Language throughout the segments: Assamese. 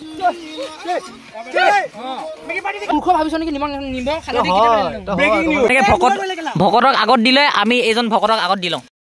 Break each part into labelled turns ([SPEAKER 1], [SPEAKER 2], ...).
[SPEAKER 1] ভকতক আগত দিলে আমি এইজন ভকতক আগত দিলওঁ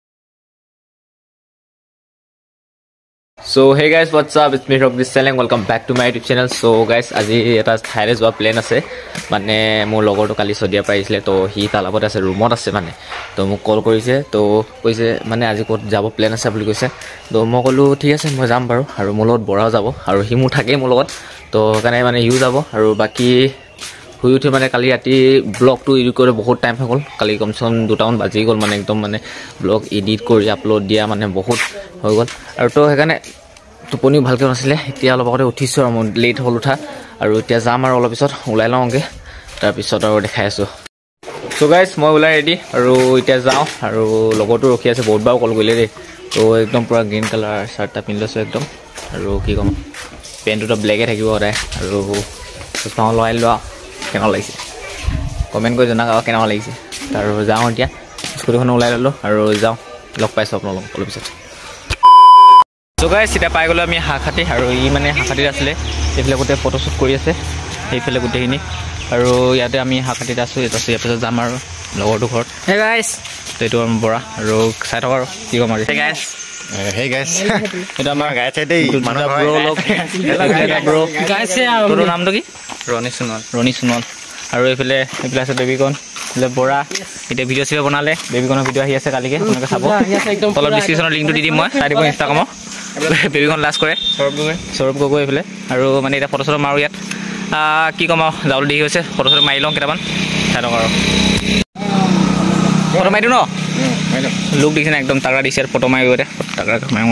[SPEAKER 2] So hey guys, what's up? It's me Rock this channel. Welcome back to my YouTube channel. So guys, আজি এটা ঠাইৰে যোৱা প্লেন আছে মানে মোৰ লগৰটো কালি সদিয়া পাইছিলে তো হি তালাবত আছে ৰুমত আছে মানে তো মোক কল কৰিছে তো কৈছে মানে আজি ক'ত যাব প্লেন আছে বুলি কৈছে তো মই ক'লো ঠিক আছে মই যাম বাৰু আৰু মোৰ লগত বৰাও যাব আৰু হি মোৰ থাকেই মোৰ লগত তো কাৰণে মানে হিও যাব আৰু বাকি শুই উঠি মানে কালি ৰাতি ব্লগটো এডিট কৰি বহুত টাইম হৈ গ'ল কালি কমচেকম 2টামান বাজি গ'ল মানে একদম মানে ব্লগ এডিট কৰি আপলোড দিয়া মানে বহুত হৈ গ'ল আৰু তো সেইকাৰণে টোপনি ভালকৈ নাছিলে এতিয়া অলপ আগতে উঠিছোঁ আৰু মই লেট হ'ল উঠা আৰু এতিয়া যাম আৰু অলপ পিছত ওলাই লওঁগৈ তাৰপিছত আৰু দেখাই আছোঁ চ' গাইজ মই ওলাই ৰেডি আৰু এতিয়া যাওঁ আৰু লগৰটো ৰখি আছে বহুত বাৰ কল কৰিলে দেই তো একদম পূৰা গ্ৰীণ কালাৰ চাৰ্ট এটা পিন্ধি লৈছোঁ একদম আৰু কি ক'ম পেণ্টটোতো ব্লেকে থাকিব সদায় আৰু চশমা লগাই লোৱা কেনেকুৱা লাগিছে কমেণ্ট কৰি জনাওক কেনেকুৱা লাগিছে আৰু যাওঁ এতিয়া স্কুটিখন ওলাই ল'লোঁ আৰু যাওঁ লগ পাইছোঁ আপোনালোকক অলপ পিছত চ' গাইজ এতিয়া পাই গ'লোঁ আমি হাঁহখাতি আৰু ই মানে হাঁহখাতিত আছিলে এইফালে গোটেই ফটোশ্বুট কৰি আছে সেইফালে গোটেইখিনি আৰু ইয়াতে আমি হাঁহখাতিত আছোঁ ইয়াৰ পিছত যাম আৰু লগৰটো ঘৰত হে গাইজ এইটো আমাৰ বৰা আৰু চাই থকা আৰু কি ক'ম আৰু গাইজ
[SPEAKER 3] Hey guys,
[SPEAKER 2] এটা আমাৰ
[SPEAKER 3] গাইছে দেই
[SPEAKER 2] মানুহ ব্ৰ লগ ব্ৰ গাইছে আৰু তোৰ নামটো কি ৰণী সোণোৱাল আৰু এইফালে আছে বেবিকন এইফালে বৰা এতিয়া ভিডিঅ' চিডিঅ' বনালে বেবিকনৰ ভিডিঅ' আহি আছে কালিকে আপোনালোকে চাব তলত ডিছক্ৰিপশ্যনৰ লিংকটো দি দিম মই চাই দিব ইনষ্টাগ্ৰামত বেবিকন লাষ্ট কৰে সৌৰভ গগৈ এইফালে আৰু মানে এতিয়া ফটো চটো মাৰোঁ ইয়াত কি ক'ম আৰু যাবলৈ দেৰি হৈছে ফটো চটো মাৰি লওঁ কেইটামান চাই লওক আৰু ফটো মাৰি দিওঁ ন লুক দিছে না একদম তাগৰা দিছে ফটো মাৰি গৈ তাগৰা মাৰি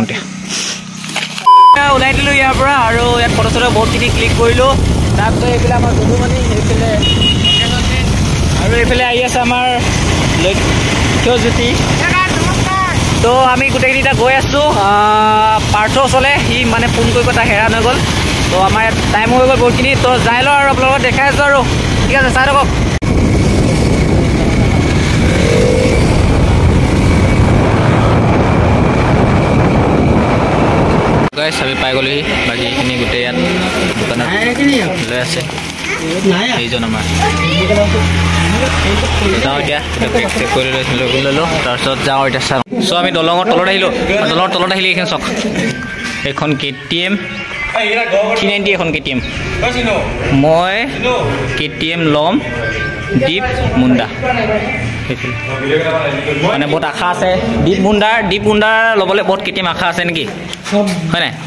[SPEAKER 2] ওলাই দিলোঁ ইয়াৰ পৰা আৰু ইয়াত ফটো চটো বহুতখিনি ক্লিক কৰিলোঁ তাৰপিছত এইফালে আমাৰ দুদুমণি সেইফালে আৰু এইফালে আহি আছে আমাৰ লক্ষ্যজ্যোতি তো আমি গোটেইখিনি এতিয়া গৈ আছোঁ পাৰ্থ ওচৰলৈ সি মানে ফোন কৰি কথা হেৰান হৈ গ'ল তো আমাৰ ইয়াত টাইম হৈ গ'ল বহুতখিনি তো যাই লওঁ আৰু আপোনালোকক দেখাই আছোঁ আৰু ঠিক আছে চাই থাকক গাইছ আমি পাই গ'লোহি বাকী এইখিনি গোটেই ইয়াত দোকানত লৈ আছে এইজন আমাৰ যাওঁ এতিয়া চেক কৰি ল'লোঁ তাৰপিছত যাওঁ এতিয়া চাওঁ চ' আমি দলঙৰ তলত আহিলোঁ দলঙৰ তলত আহিলে এইখন চাওক এইখন KTM 390 এখন KTM মই KTM ল'ম দীপ মুণ্ডা মানে বহুত আশা আছে দীপ মুণ্ডাৰ ল'বলৈ বহুত KTM আশা আছে নেকি হয় নাই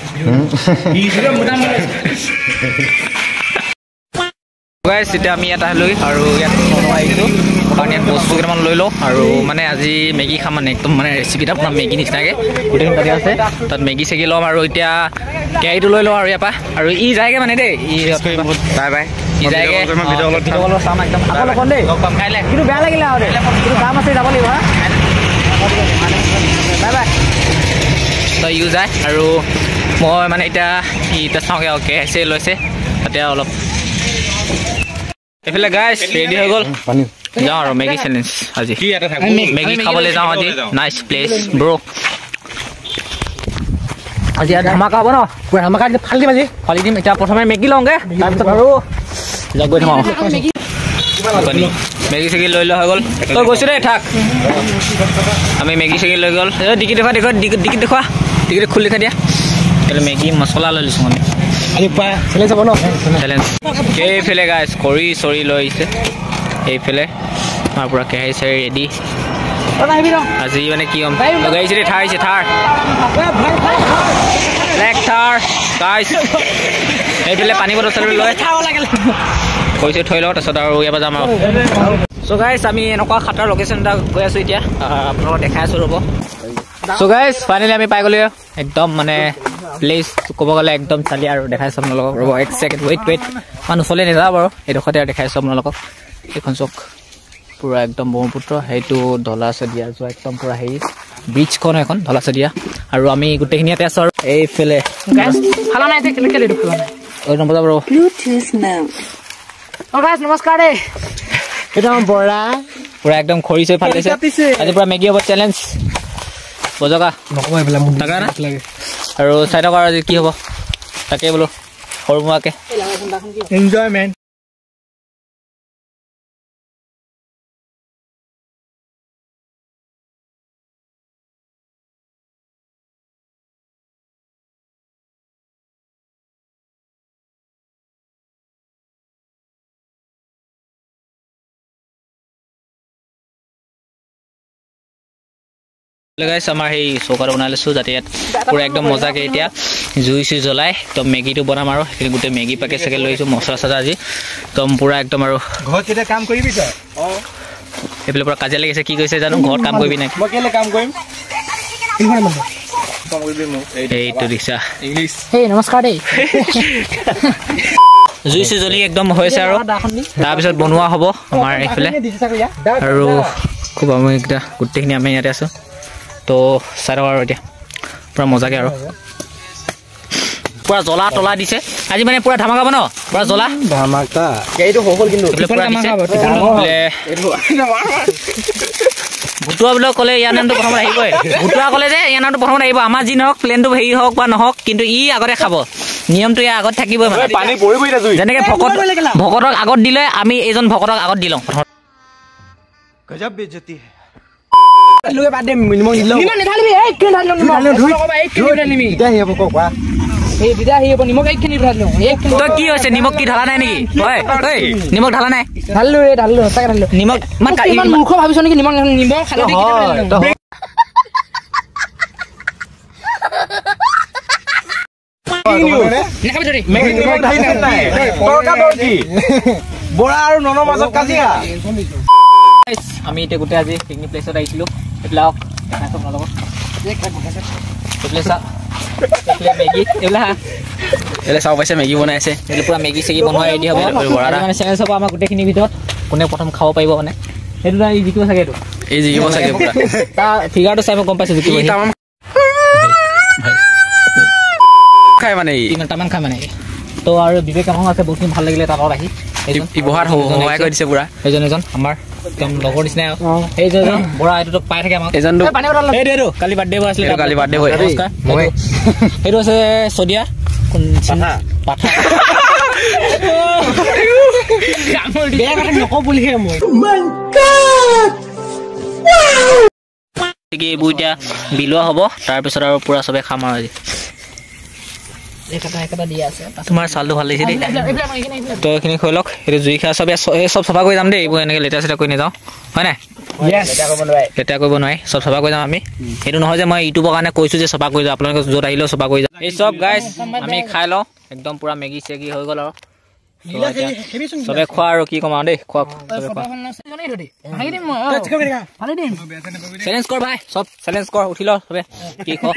[SPEAKER 2] গাইছ এতিয়া আমি ইয়াত আহিলোঁ আৰু ইয়াত আহিছোঁ কাৰণ ইয়াত বস্তু কেইটামান লৈ লওঁ আৰু মানে আজি মেগী খাম মানে একদম মানে ৰেচিপিটা আপোনাৰ মেগী নিচিনাকৈ গোটেইখিনি তাতে আছে তাত মেগী চেগি ল'ম আৰু এতিয়া কেৰাহীটো লৈ লওঁ আৰু ইয়াৰ পৰা আৰু ই যায়গৈ মানে দেই বাই বাই ই যায়গৈ ভিডিঅ' চাম একদম আকৌ দেই কাইলৈ কিন্তু বেয়া লাগিলে আৰু কিন্তু কাম আছে যাব লাগিব বাই বাই তো ইও যায় আৰু মই মানে এতিয়া চাওঁগৈ আৰু কেৰাহী লৈছে তাতে অলপ এইফালে গাইছ ৰেডি হৈ গ'ল যাওঁ আৰু মেগী চেলেঞ্জ আজি মেগী খাবলৈ যাওঁ আজি নাইচ প্লেচ ব্ৰ আজি ইয়াত ধামাকা হ'ব ন ধামাকা ফালি দিম এতিয়া প্ৰথমে মেগী লওঁগৈ তাৰপিছত আৰু যাক গৈ থাকোঁ মেগী চেগী লৈ লোৱা হৈ গ'ল তই গৈছোঁ দেই থাক আমি মেগী চেগী লৈ গ'ল ডিকি দেখুৱা খুলি দেখা দিয়া মেগী মছলা লৈ লৈছোঁ আমি চেলেঞ্জ এইফালে গাইছ খৰি চৰি লৈ আহিছে এইফালে আমাৰ পূৰা কেৰাহী চেৰাহী ৰেডি আজি মানে কি হ'ম লগাইছে দেই থাৰ আহিছে ব্লেক থাৰ গাইছ এইফালে পানী বটল চলি লৈ কৈছে থৈ লওঁ তাৰপিছত আৰু ইয়াৰ পৰা যাম আৰু চ' গাইছ আমি এনেকুৱা খাটাৰ লোকেশ্যন এটা গৈ আছোঁ এতিয়া আপোনালোকক দেখাই আছোঁ ৰ'ব চ' গাইছ ফাইনেলি আমি পাই গ'লোঁ একদম মানে প্লেচ ক'ব গ'লে একদম চালি আৰু দেখাইছোঁ আপোনালোকক ৰ'ব এক ছেকেণ্ড ৱেইট মানুহ চলে নাযাওঁ বাৰু এইডোখৰতে আৰু দেখাইছোঁ আপোনালোকক এইখন চক পূৰা একদম ব্ৰহ্মপুত্ৰ সেইটো ঢলাচদিয়া যোৱা একদম পূৰা হেৰি ব্ৰিজখন এখন ঢলাচদিয়া আৰু আমি গোটেইখিনি ইয়াতে আছোঁ আৰু এইফালে নমস্কাৰ দেই এইটো আমাৰ বৰা পূৰা একদম খৰি চৰি ভাল লাগিছে আজি পূৰা মেগী হ'ব চেলেঞ্জ বজকা আৰু চাই থকা আজি কি হ'ব তাকে বোলো
[SPEAKER 1] সৰুমুৱাকে
[SPEAKER 3] এনজয়মেণ্ট
[SPEAKER 1] গাইছ আমাৰ সেই চৌকাটো বনাই লৈছোঁ যাতে ইয়াত পুৰা একদম মজাকৈ এতিয়া জুই চুই জ্বলাই একদম মেগীটো বনাম আৰু সেইখিনি গোটেই মেগী পেকেট চেকেট লৈ আহিছোঁ মচলা চচলা আজি একদম পুৰা একদম আৰু
[SPEAKER 3] ঘৰত কেতিয়া কাম কৰিবি তই
[SPEAKER 1] এইফালে পুৰা কাজিয়া লাগিছে কি কৈছে জানো ঘৰত কাম কৰিবি নাই
[SPEAKER 3] মই কেলে কাম কৰিম
[SPEAKER 1] এইটো ৰিক্সা
[SPEAKER 3] ইংলিছ
[SPEAKER 4] নমস্কাৰ দেই
[SPEAKER 1] জুই চুই জ্বলি একদম হৈছে আৰু তাৰপিছত বনোৱা হ'ব আমাৰ এইফালে আৰু খুব আমি এইকেইটা গোটেইখিনি আমি ইয়াতে আছোঁ তো চাই থাকক আৰু এতিয়া পূৰা মজাকৈ আৰু পূৰা জ্বলা তলা দিছে আজি মানে পূৰা ধামাকা ন পূৰা জ্বলা
[SPEAKER 3] ধামাকা এইটো হ'ল কিন্তু
[SPEAKER 1] ভুটুৱা বুলি ক'লে ইয়াৰ নামটো প্ৰথমত আহিবই ভুটুৱা ক'লে যে ইয়াৰ নামটো প্ৰথমত আহিব আমাৰ যি নহওক প্লেনটো হেৰি হওক বা নহওক কিন্তু ই আগতে খাব নিয়মটো ইয়াৰ আগত থাকিবই মানে
[SPEAKER 3] পানী পৰিবই না জুই
[SPEAKER 1] যেনেকৈ ভকতক আগত দিলে আমি এইজন ভকতক আগত দি লওঁ প্ৰথম
[SPEAKER 3] গজব বেজতি হে
[SPEAKER 1] তই কি হৈছে নিমখ কি ঢালা নাই নেকি নিমখ ঢালা নাই নিমখ
[SPEAKER 4] মূৰ্খ ভাবিছ নেকি নিমখ
[SPEAKER 3] বৰা আৰু ননৰ মাজত কাজিয়া
[SPEAKER 1] আমি এতিয়া গোটেই আজি পিকনিক প্লেচত আহিছিলোঁ এইবিলাক মেগী এইবিলাক চাব পাইছে মেগী বনাই আছে এইবিলাক পূৰা মেগী চেগী বনোৱা ৰেডি হ'ব মানে চেনেল চাব আমাৰ গোটেইখিনিৰ ভিতৰত কোনে প্ৰথম খাব পাৰিব মানে সেইটো ই জিকিব চাগে এইটো এই জিকিব চাগে পূৰা তাৰ ফিগাৰটো চাই মই গম পাইছোঁ জিকিব খাই মানে তিনিটামান খাই মানে তো আৰু বিবেক এখন আছে বহুতখিনি ভাল লাগিলে তাত আহি ব্যৱহাৰ সহায় কৰি দিছে পুৰা এইজন এজন আমাৰ একদম লগৰ নিচিনাই এইজন বৰা এইটো পাই থাকে আমাক এইজনটো কালি বাৰ্থডে বয় আছিলে কালি বাৰ্থডে বয় নমস্কাৰ এইটো আছে চদিয়া পাঠা এইবোৰ এতিয়া বিলোৱা হ'ব তাৰপিছত আৰু পুৰা চবে খাম আৰু আজি তোমাৰ চালটো ভাল লাগিছে দেই তো এইখিনি খুৱাই লওক এইটো জুই খা চবে চব চফা কৰি যাম দেই এইবোৰ এনেকৈ লেতেৰা চেতেৰা কৰি নাযাওঁ হয় নাই লেতেৰা কৰিব নোৱাৰি চব চফা কৰি যাম আমি সেইটো নহয় যে মই ইউটিউবৰ কাৰণে কৈছোঁ যে চফা কৰি যাওঁ আপোনালোকে য'ত আহিলেও চফা কৰি যাম এই চব গাইজ আমি খাই লওঁ একদম পূৰা মেগী চেগী হৈ গ'ল আৰু চবে খোৱা আৰু কি ক'ম আৰু দেই খোৱা চেলেঞ্জ কৰ ভাই চব চেলেঞ্জ কৰ উঠি ল চবে কি খোৱা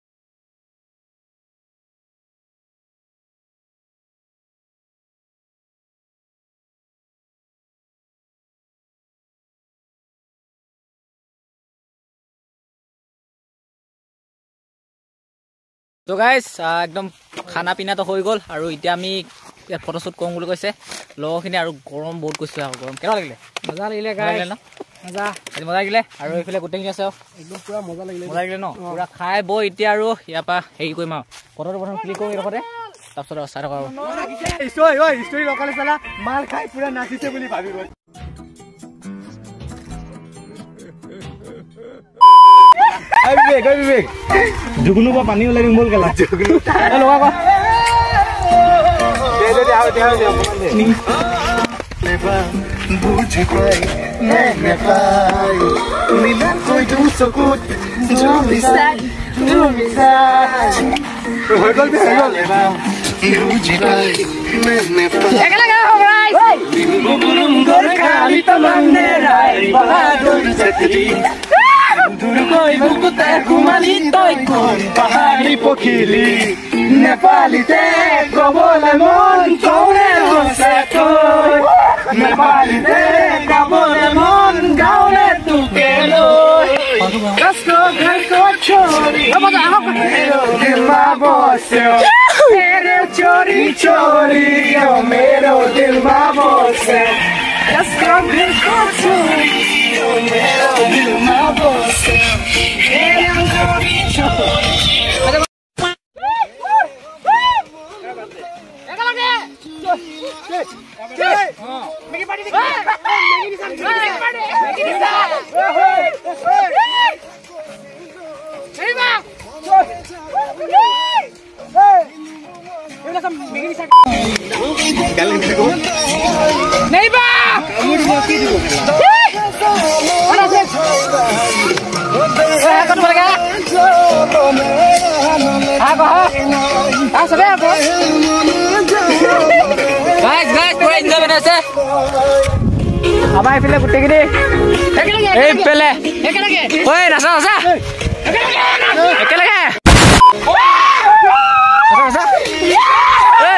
[SPEAKER 1] তো গাইজ একদম খানা পিনাটো হৈ গ'ল আৰু এতিয়া আমি ইয়াত ফটোশ্বুট কৰোঁ বুলি কৈছে লগৰখিনি আৰু গৰম বহুত কৈছে আৰু গৰম কেনেকুৱা লাগিলে মজা লাগিলে ন মজা লাগিলে আৰু এইফালে গোটেইখিনি আছে একদম পুৰা মজা লাগিলে ন পুৰা খাই বৈ এতিয়া আৰু ইয়াৰ পৰা হেৰি কৰিম আৰু ফটোটো প্ৰথম ক্লিক কৰোঁ এইডোখৰতে তাৰপিছত চাই থকা
[SPEAKER 3] মাল খাই পুৰা নাচিছে বুলি ভাবিব বিবেক জুগুনুৰ পৰা পানী ওলাই দিম বল কেলা পাহাৰী পখিলি নেপালীতে কবলৈ মন কৌৰে নেপালীতে গাবলৈ মন গাঁৱলে তোকে লৈ চৰি চৰি मेरो दिलमा बसे यसको दिलको छोरी मेरो दिलमा बसे
[SPEAKER 4] नहीं बा कौन बोल गया गाइस पूरा एंजॉय करने से अब आई फिले कुत्ते की ए पहले ओए नसा नसा एके लगे नसा ए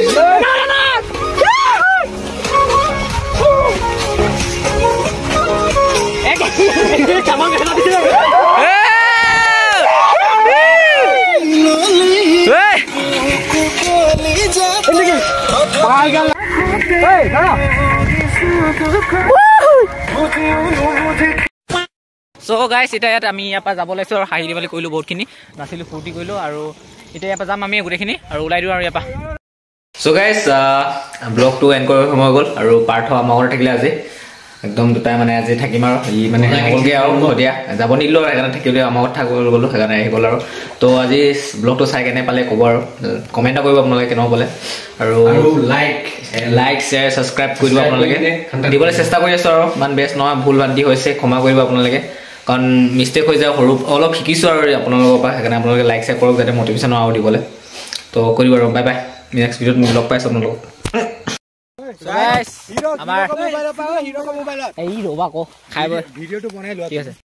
[SPEAKER 1] সো গাইস এটা ইয়াত আমি ইয়াৰ পৰা যাব লৈছো আৰু হাঁহি দিবলৈ কৰিলো বহুতখিনি নাচিলো ফূৰ্তি কৰিলো আৰু এতিয়া ইয়াৰ পৰা যাম আমি গোটেইখিনি আৰু ওলাই দিওঁ আৰু ইয়াৰ পৰা
[SPEAKER 2] সো গাইস ব্লগটো এণ্ড কৰাৰ সময় গ'ল আৰু পাৰ্থ আমাৰ ঘৰত থাকিলে আজি একদম দুটাই মানে আজি থাকিম আৰু ই মানে হ'লগৈ আৰু সদিয়া যাব নিদিলোঁ আৰু সেইকাৰণে থাকিলে আমাৰ ঘৰত থাকিব গ'লোঁ সেইকাৰণে আহি গ'ল আৰু তো আজি ব্লগটো চাই কেনে পালে ক'ব আৰু কমেণ্ট কৰিব আপোনালোকে কেনেকুৱা পালে আৰু লাইক শ্বেয়াৰ ছাবস্ক্ৰাইব কৰি দিব আপোনালোকে দিবলৈ চেষ্টা কৰি আছোঁ আৰু ইমান বেষ্ট নহয় ভুল বান্ধি হৈছে ক্ষমা কৰিব আপোনালোকে কাৰণ মিষ্টেক হৈ যায় সৰু অলপ শিকিছোঁ আৰু আপোনালোকৰ পৰা সেইকাৰণে আপোনালোকে লাইক শ্বেয়াৰ কৰক যাতে মটিভেশ্যন আৰু দিবলৈ তো কৰিব আৰু বাই বাই নেক্সট ভিডিঅ'ত মোক লগ পাইছোঁ আপোনালোকক
[SPEAKER 1] আমাৰ এই ৰ'বা আকৌ খাই বৈ ভিডিঅ'টো বনাই লোৱা ঠিক আছে